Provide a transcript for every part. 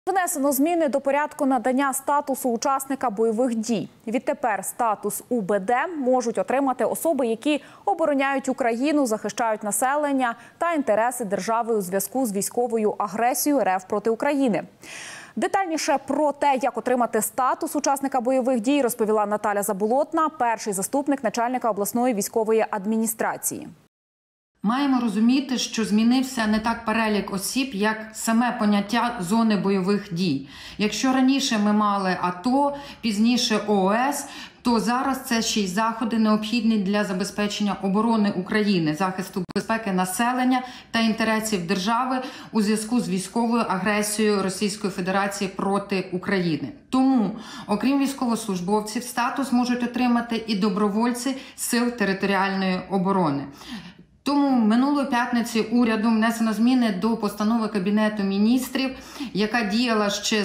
Внесено зміни до порядку надання статусу учасника бойових дій. Відтепер статус УБД можуть отримати особи, які обороняють Україну, захищають населення та інтереси держави у зв'язку з військовою агресією РФ проти України. Детальніше про те, як отримати статус учасника бойових дій, розповіла Наталя Заболотна, перший заступник начальника обласної військової адміністрації. Маємо розуміти, що змінився не так перелік осіб, як саме поняття зони бойових дій. Якщо раніше ми мали АТО, пізніше ООС, то зараз це ще й заходи необхідні для забезпечення оборони України, захисту безпеки населення та інтересів держави у зв'язку з військовою агресією Російської Федерації проти України. Тому, окрім військовослужбовців, статус можуть отримати і добровольці Сил територіальної оборони. Тому минулої п'ятниці урядом внесено зміни до постанови Кабінету міністрів, яка діяла ще з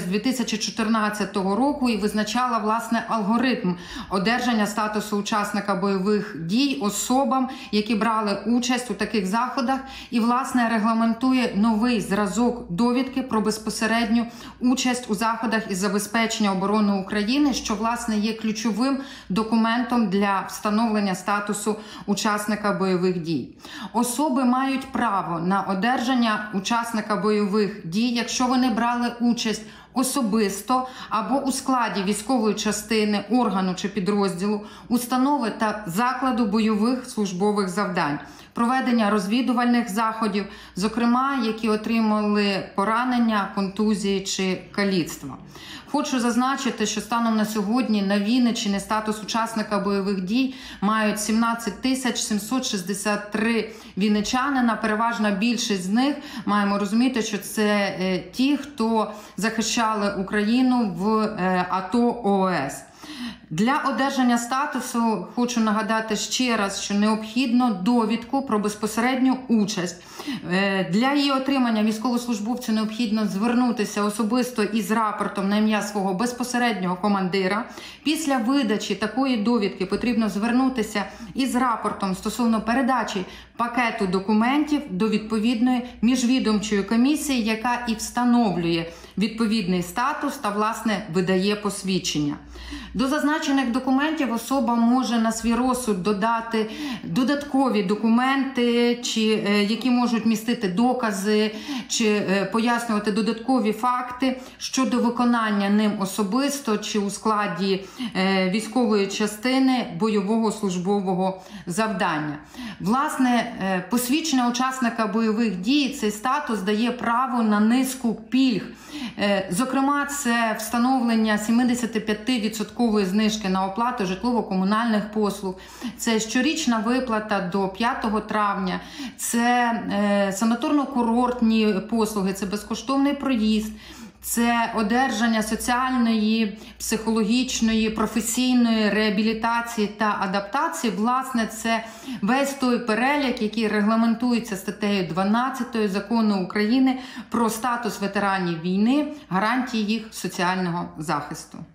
2014 року і визначала, власне, алгоритм одержання статусу учасника бойових дій особам, які брали участь у таких заходах, і, власне, регламентує новий зразок довідки про безпосередню участь у заходах із забезпечення оборони України, що, власне, є ключовим документом для встановлення статусу учасника бойових дій. Особи мають право на одержання учасника бойових дій, якщо вони брали участь особисто або у складі військової частини, органу чи підрозділу, установи та закладу бойових службових завдань, проведення розвідувальних заходів, зокрема, які отримали поранення, контузії чи каліцтва. Хочу зазначити, що станом на сьогодні на Вінниччині статус учасника бойових дій мають 17 763 вінничанина. Переважна більшість з них, маємо розуміти, що це ті, хто захищали Україну в АТО, ООС. Для одержання статусу хочу нагадати ще раз, що необхідно довідку про безпосередню участь. Для її отримання військовослужбовцю необхідно звернутися особисто із рапортом на ім'я свого безпосереднього командира. Після видачі такої довідки потрібно звернутися із рапортом стосовно передачі пакету документів до відповідної міжвідомчої комісії, яка і встановлює відповідний статус та, власне, видає посвідчення. До зазначених документів особа може на свій розсуд додати додаткові документи, які можуть містити докази, чи пояснювати додаткові факти щодо виконання ним особисто чи у складі військової частини бойового службового завдання. Власне, посвідчення учасника бойових дій, цей статус дає право на низку пільг. Зокрема, це встановлення 75% знижки на оплату житлово-комунальних послуг, це щорічна виплата до 5 травня, це санаторно-курортні послуги, це безкоштовний проїзд, це одержання соціальної, психологічної, професійної реабілітації та адаптації. Власне, це весь той перелік, який регламентується статтею 12 Закону України про статус ветеранів війни, гарантії їх соціального захисту.